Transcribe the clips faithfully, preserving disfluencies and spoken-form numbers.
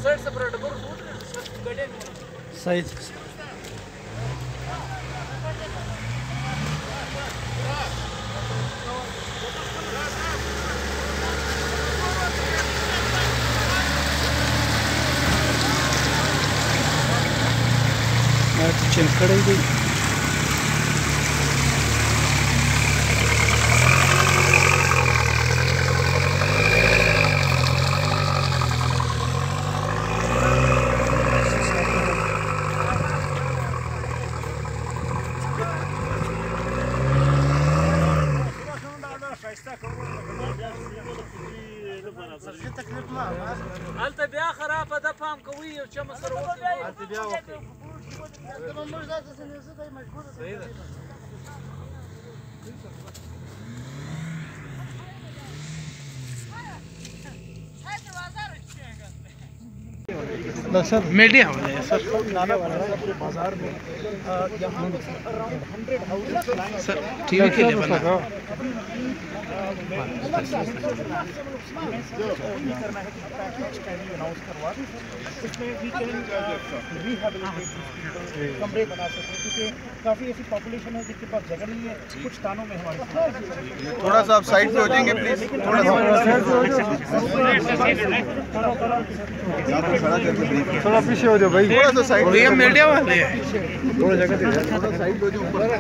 सही चिमकड़ी गई هلته بیا خرابه ده پام کوي یو چمه سره وکړي هلته بیا وکړي صحیح ده sir media वाले हैं सर नाला वाला बाजार में यहाँ around hundred houses sir TV के लिए बना करना है कि पैकेज कैन यू अनाउंस करवा इसमें वी कैन रिहैबिलिटेट कमरे बना सकते हैं क्योंकि काफ़ी ऐसी पॉपुलेशन है जिनके पास जगह नहीं है कुछ स्थानों में हमारे थोड़ा सा आप साइड पे हो जाएंगे प्लीज थोड़ा थोड़ा पीछे हो जाओ भाई थोड़ा सा साइड ये मीडिया वाले हैं थोड़ा जगह दे थोड़ा साइड हो जाओ ऊपर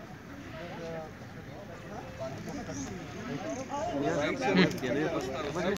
बस